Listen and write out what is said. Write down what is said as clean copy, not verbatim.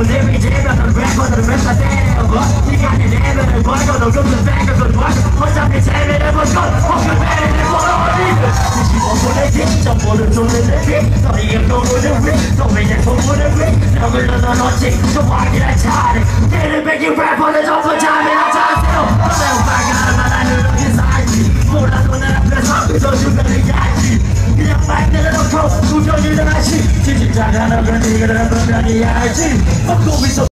every day 넌 랩보다는 랩사 때려고 시간이 내면을 걸고 너 금은 생각을 걸고 어차피 재미를 보고 혹은 매일을 벌어버리고 지시고 보내기 정보를 쫓는 너희의 노무를 위 너희의 소문을 위 명을 넣어놓지 좀 확인할 차례 때를 베기 랩보다 전부 잠이나 자세요 매우 빨간 나라는 이렇게 살지 몰라도 내 앞에서 너 주변을 야지 그냥 말 내려놓고 우연히 일어나시 진실자가 너를 이거를 보면 이해하지